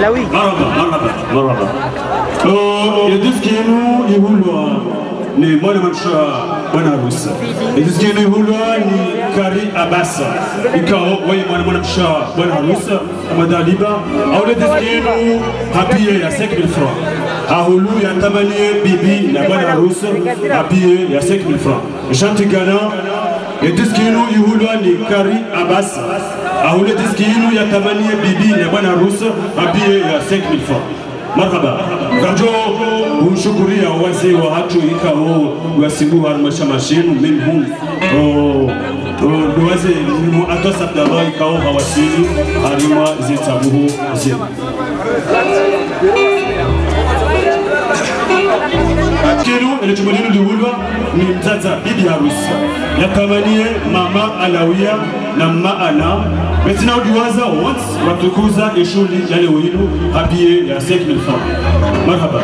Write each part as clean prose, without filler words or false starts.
Alawi. Marhaba. Yadiskinu ihulwa ni mwana mamsha bwana harusi. Yadiskinu ihulwa ni Kari Abasa. Ikao wewe mwana mamsha bwana harusi amadaliba au yadiskinu hapiye ya 5,000 francs. Ahulu ya tamanie bibi na bwana harusi hapiye ya 5,000 francs. Chantigana yadiskinu ihulwa ni Kari Abasa. Ahulu yadiskinu ya tamanie bibi na bwana harusi hapiye ya 5,000 francs. Marhaba. Gajo umshukuria wazee wa hatu ikao wasibu harmasha mashinu minhum. Duwaze atosa dama ikao hawasili harima zitabuhu zin. Kinu elichumulinu liwulwa ni mzaza bibi harusi. Yatamanie mama Alawia na maana Betina udiwaza once watukuza ishuli jale winu habiye ya 5,000 francs. Marhaba.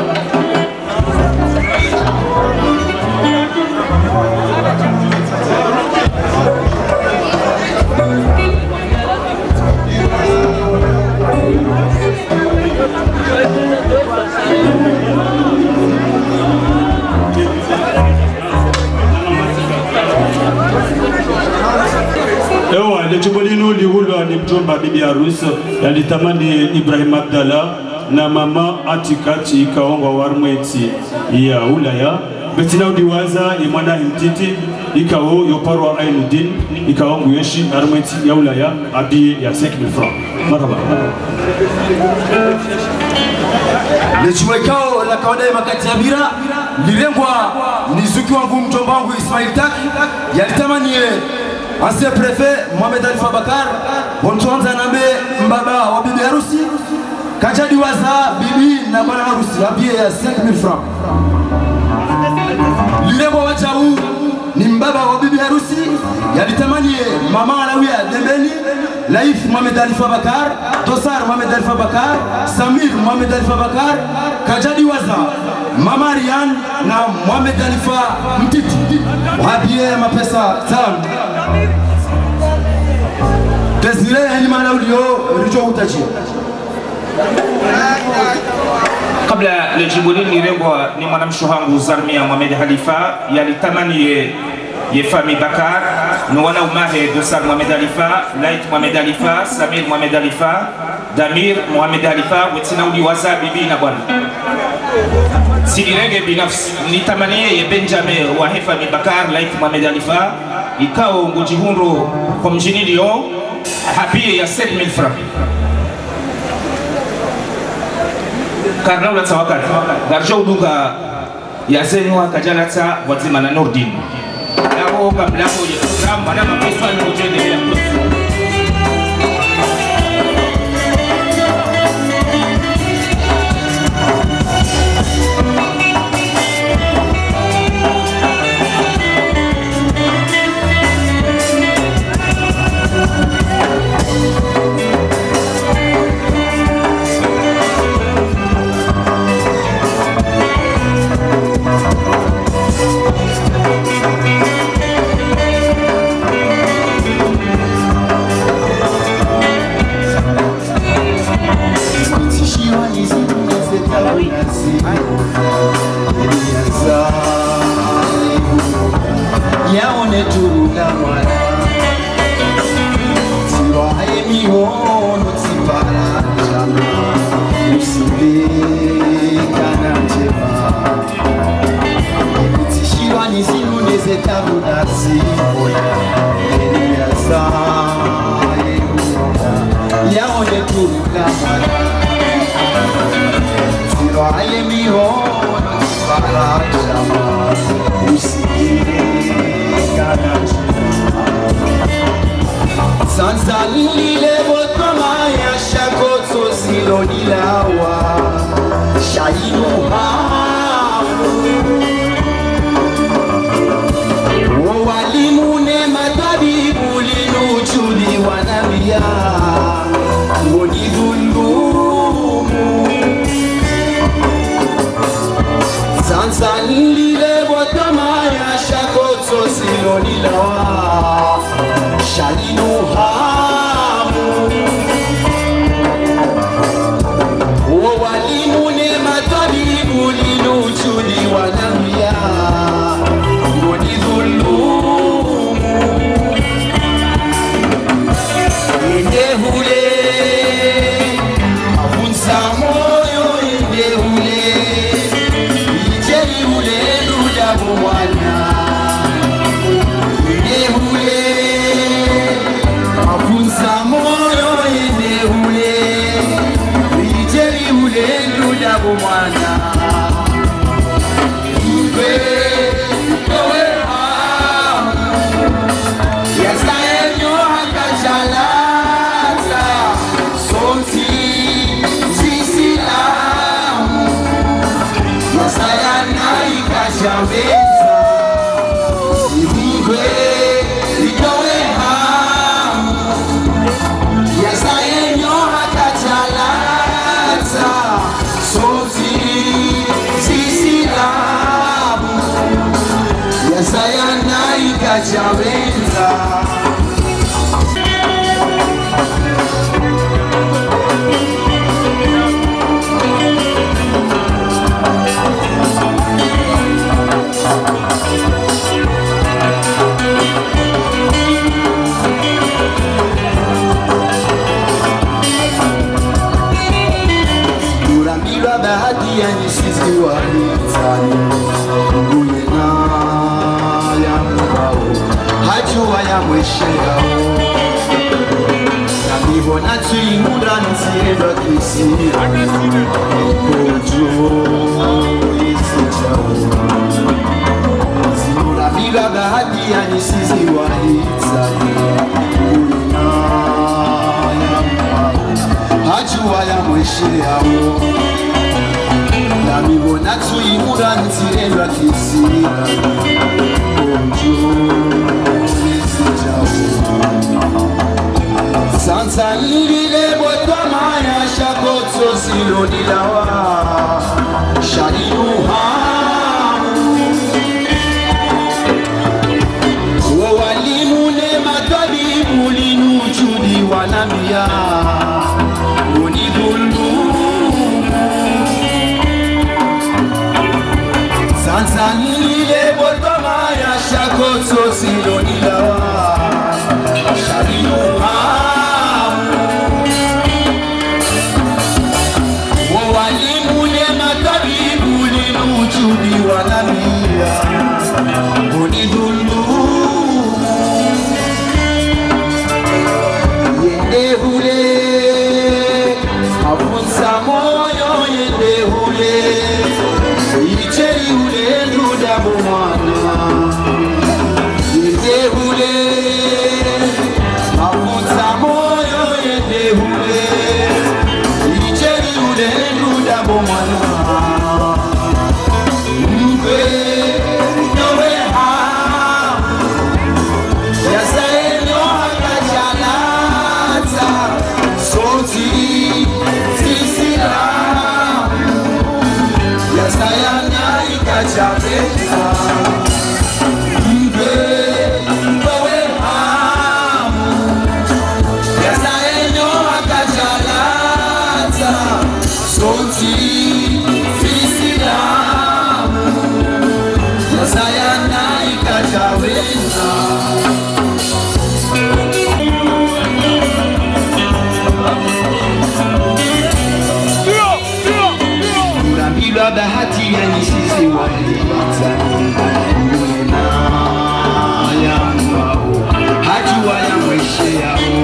Ewa, lechubolino liwulwa ni mjomba bibi harusi yalitamani Ibrahim Abdallah na mama Atikati ikaongwa warmweti ya ulaya betina udiwaza imwana himtiti ikao yoparwa Ainuddin ikaongu yeshi armweti ya ulaya abi ya 5,000 francs. Marhaba. Lechuwekao la kawaida ya makati ya bira lirengwa ni zuki wangu mjomba wangu Ismail Tak yalitamani ancien préfet Mohamed Alifa Bakar bontuanza nambe mbaba wa bibi harusi kajadi waza bibi na bwana harusi abie ya 5,000 francs. Lirebo wacha huu ni mbaba wa bibi harusi yalitamani mama Alawia Dembeni Laif Mohamed Alifa Bakar Dosar Mohamed Alifa Bakar Samir Mohamed Alifa Bakar kajadi waza mama Rian na Mohamed Alifa Mtiti wabie mapesa sana. Desire yani maana ulio richo utachia. Kabla lejibulini nirengwa ni mwanamsho wangu Zarmia Mohamed Halifa yalitamani ye fami Bakar nuwana umahe Dosar Mohamed Halifa Lait Mohamed Halifa Samir Mohamed Halifa Damir Mohamed Halifa wetina uliwaza bibi na bwana Sidirenge binafsi nitamanie ye Benjamin wa Hefami Bakar Lait Mohamed Halifa ikao ngujihunro kwa mjini Lyon hapiye ya 7,000 francs. Karna ula tawakati garjo udunga ya zenywa kajalata wazima na Nordin yako kabla ya program mana mapeswa ni ujende ya kusu. Yaone turula mwana Tiwa emi hono tipara jama Usibe kana njema Itishiwa nizinu nezetabu nasi Eliaza Yaone turula mwana Tiwa emi hono tipara jama Usibe Sanzalile botama ya shakoto silonilawa Shainu hamu Walimu ne matabibu linuchuli wanabia Wonidundumu Sanzalile botama ya shakoto silonilawa Shainu hamu nduda bumwana Mbe Yowe hamu Yasayenyo hakachalata Somti Zisilamu Yasayana ikachaveza Mbe Yowe hamu Yasayenyo hakachalata Somti Zisilamu Yasayana ikachaveza Urambirwa bahati ya nisizi wa hitani Nguye na ya mbao Hajua ya mweshe yao Namivo na tuimura ntieba kisi Kojo isi chao Urambirwa bahati ya nisizi wa hitani Nguye na ya mbao Hajua ya mweshe yao Namibona tuimura ntirelwa kisira Konjo Nesijao Sansa ilile botama ya shakotso silonilawa Shalimu hamu Wawalimu ne matabibu linujudi wanambia Unibulu Sansanile botama ya shakotso silonilawa Shalimu hamu Wawalimu ne matabibu linujudi wanambia Unibulu Yende hule Afunza moyo yende hule Icheri hule nduda bumwana Yende hule Afunza moyo yende hule Icheri hule nduda bumwana Mbe Yowe hamu Yasayenyo hakachalata Soti Zisilamu Yasayana ikachaveza Mbe Yowe hamu Yasayenyo hakachalata Soti Zisilamu Yasayana ikachaveza Urambirwa bahati ya nisizi wa hitani Nguye na ya mbao Hajua ya mweshe yao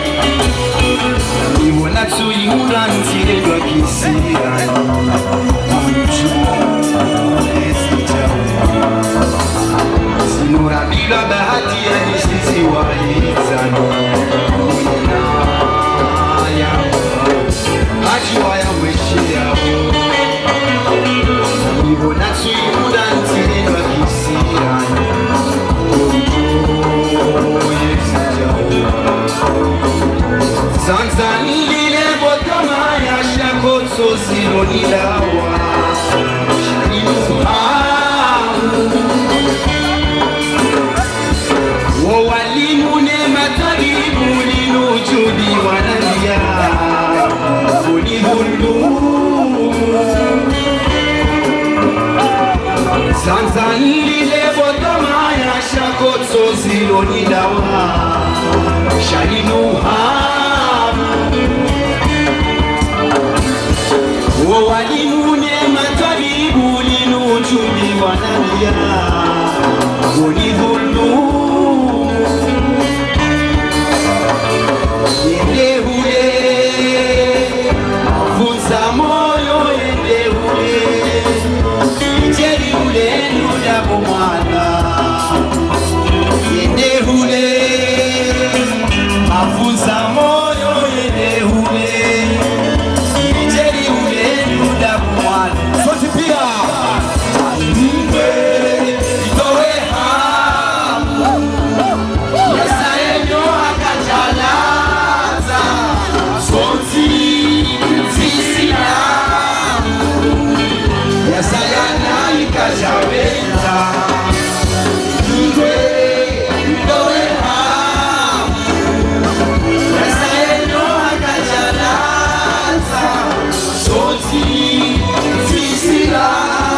Namibona tuimura ntirelwa kisira Konjo Nesijao Urambirwa bahati ya nisizi wa hitani Nguye na ya mbao Hajua ya mweshe yao Namibona tuimura ntirelwa kisira Konjo Nesijao Sansanile botama ya shakotso silonilawa Shalimu hamu Wawalimu ne matabibu linujudi wanambia Unibulu Sansanile botama ya shakotso silonilawa Shalimu hamu Wawalimu ne matabibu linujudi wanambia Unibulu Yende hule Afunza moyo zisila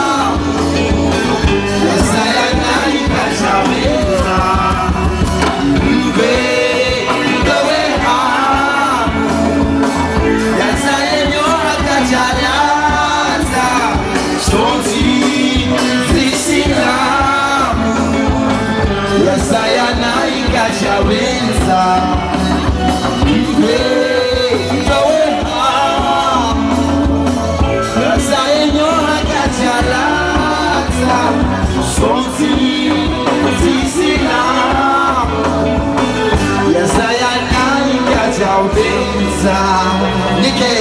Yesayana ikachaweza Mbe Mbewe Yesayenyo akachalaza Shonzi zisila Yesayana ikachaweza Mbe Mbewe Yesayenyo akachalaza Shonzi zisila Yesayana ikachaweza Nike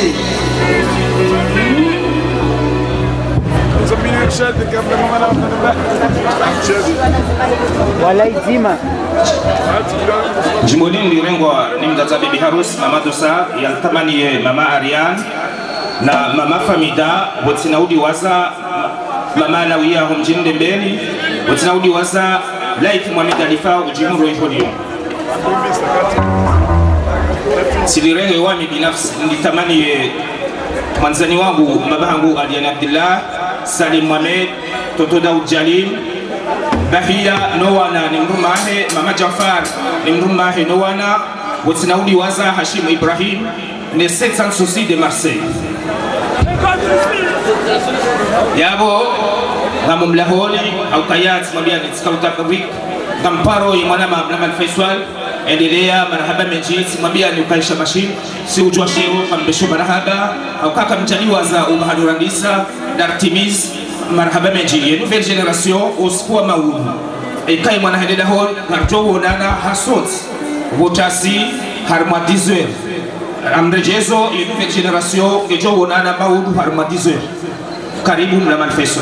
walaizima Jimodini lirengwa ni mdata bibi harus mama Dosa yalitamaniye mama Ariane na mama Famida wotinaudi waza mama Lawia humjini Dembeni wotinaudi waza laiki Mohamed Alifa ujimu roihodio silirenge wami binafsi nilitamaniye mwanzani wangu mabangu Aliane Abdullah Salim Mohamed Toto Daud Jalil Bahia Nowana ni mrumahe Mama Jafar ni mrumahe Nowana wotinaudi waza Hashim Ibrahim ne 700 soucis de Marseille yabo ngamumlaholi au kayat mwambia nitsikauta kabrik ngamparo imwana mama Faisal endelea marhaba menjiti mwambia ni ukaisha mashine si ujua sheo kambesho marhaba au kaka mjaliwa za umahadurandisa d'Artemis marhaba menjili nouvelle génération ospoa maulu ekai mwana hededa hol narjo wonana hasot wotasi harma 10 heures amrejezo nouvelle génération ejo wonana maulu harma 10 heures karibu mla manifesto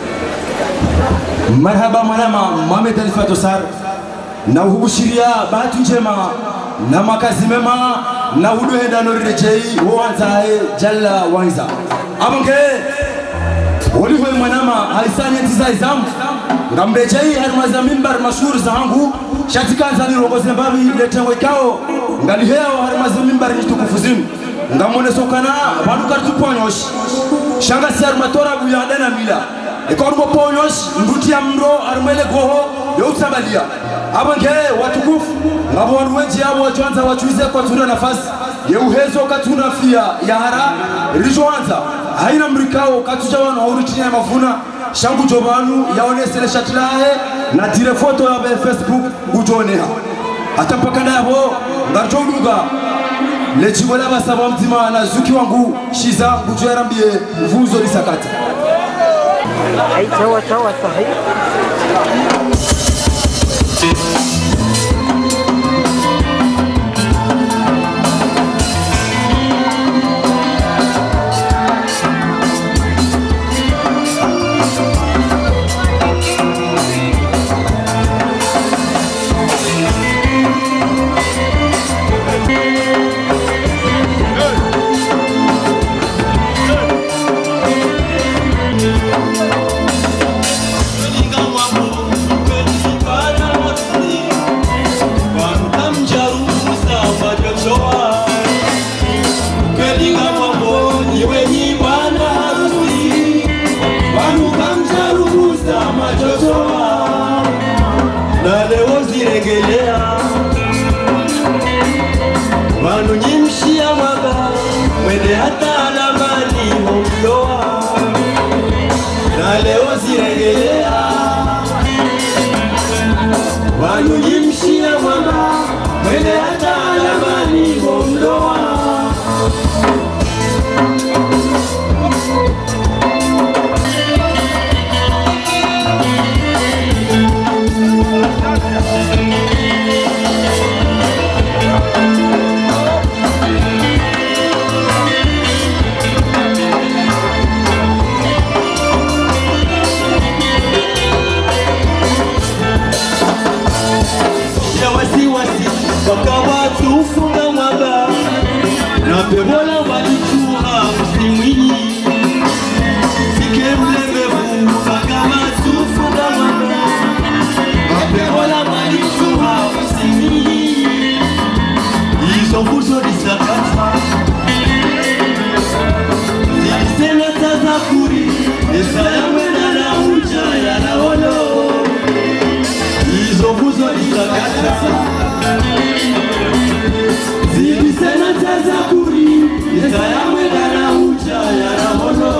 marhaba mwanama Mohamed Alifa Dosar na uhubushiria bahati njema na makazi mema na huduhenda norirejei wanzae jalla wanza amonge Oliwe mwanama haisani etiza izamu ngamrejei harmaza mimbar mashhur zangu shatikanza ni rongoze mbavi letewe kao ngaliheo harmaza mimbar nitukufuzimu ngamone sokana bandu kartuponyosh shanga si harmatora buyanda na mila ekorbo ponyosh ndutia mro armele goho yotsabalia abange watukufu ngabo wanweji abo wajanza wachuize kwa tuna nafasi yeuhezo katuna fia yahara rijoanza haina mrikao katuja wanu haurichini mafuna shangu jobanu yaonesele shatlahe na tire foto ya Facebook ujoneha atampakana yabo ngarjoduga lechibola basaba mtima na zuki wangu shiza kujerambie vuzo lisakati ai chawa sahi Linga wapo, kweli para wote Esaya mwena na uja ya na holo Izo buzo isakata Zidi sena taza kuri Esaya mwena na uja ya na holo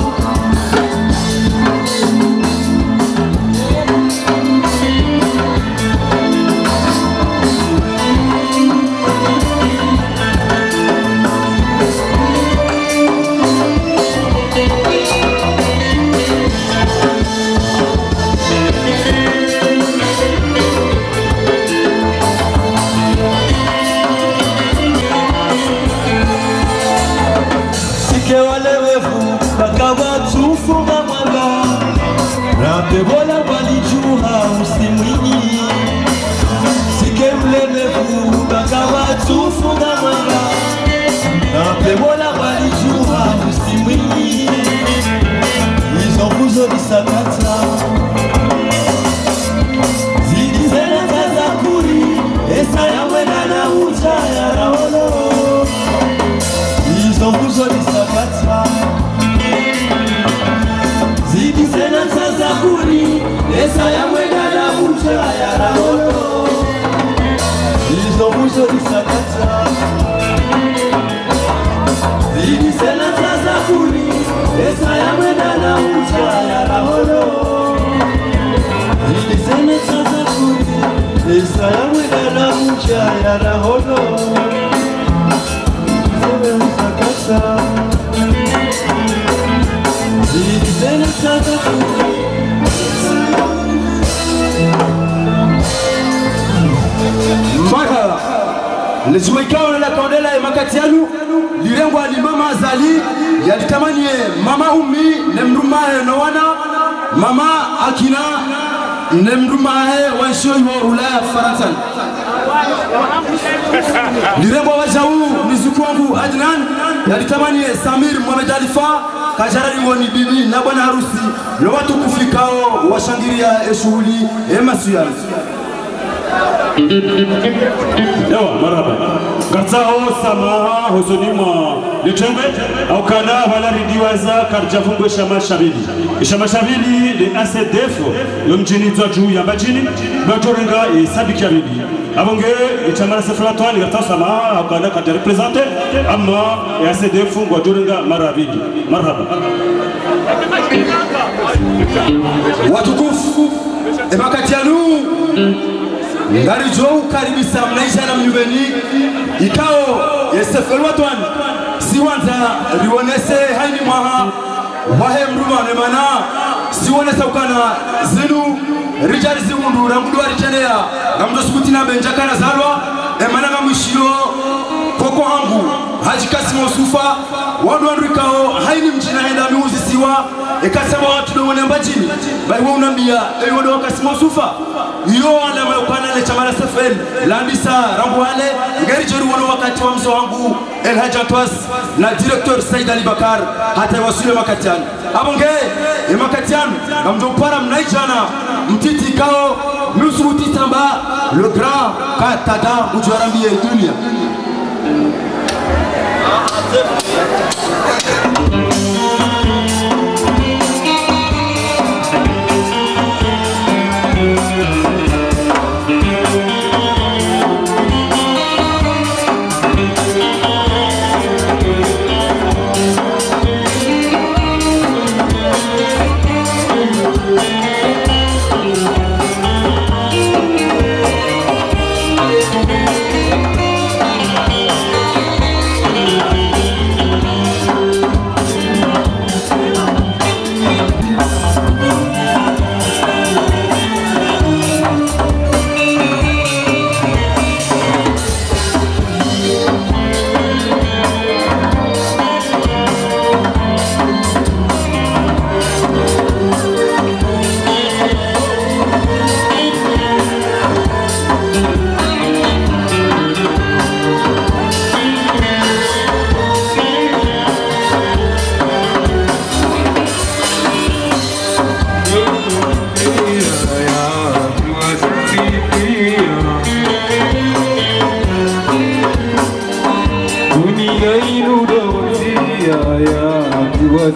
Tufunga mwanga Rapebola walijuha usimwinyi Sike mlemevu Bakawa tufunga mwanga Rapebola walijuha usimwinyi Izo buzo bisakata Zidi zena kaza kuri Esa ya wena na uja ya raolo Izo buzo bisakata Zidi sena sasa kuri Esa ya mwega na ucha ya raholo Izo buzo isakata Zidi sena sasa kuri Esa ya mwega na ucha ya raholo Zidi sena sasa kuri Esa ya mwega na ucha ya raholo Izo buzo isakata Marhaba Lezuwekao la kondela ya makatianu Lirengwa ni mama Azali Yalitamani mama Umi Nemrumahe Nowana Mama Akina Nemrumahe Wansho Iwa Ulaya Faransan Lirengwa wajau Mizuku wangu Adnan Yalitamani Samir Mohamed Alifa Kajarari ngoni bibi na bwana harusi na watu kufikao washangiria shughuli emasuya Ewa marhaba Katsao samaha huzunima Litembe au kana wala ridiwaza karjafungwe shama shabili Shama shabili ni ACDF Yomjini zwa juu ya majini Bajorenga sabiki ya bili Abonge ichamara sefratwani Katsao samaha au kana kaja represente Ama ACDF ngwa jorenga marabili Marhaba Watukufu Emakatianu Ngari jou karibisa mnaisha na mnyubeni Ikao Yesefel watwan Siwanza riwonese haini mwaha Wahe mruma nemana Siwonesa ukana zinu Richard Zimundu Rambudu wa richanea Rambudu sukuti na benjakana zalwa Emana mishio Koko hangu Haji Kasimo Sufa Wandu ikao haini mjina henda miuzi siwa Ekasema watu dongone mbajini Baiwa unambia Ewa Kasimo Sufa Iyo wale mayukana le chamara sefel Lambisa Rambu wale Ngeri jeru wano wakati wa mzo wangu El Hajatwas Na director Said Ali Bakar Hata wasule makatiani Abonge makatiani Na mdopara mnaijana Mtiti kao Musuruti tamba Le grand Katada Ujuarambie dunia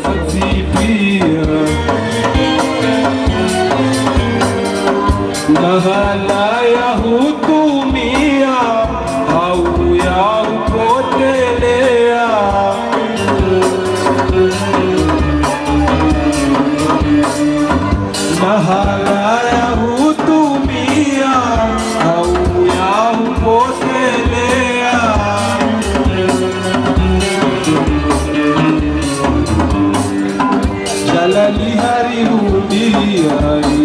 zatipia mahala ya hutumia au ya hupotelea mahala ya hutumia au ya hupotelea jalali harirudia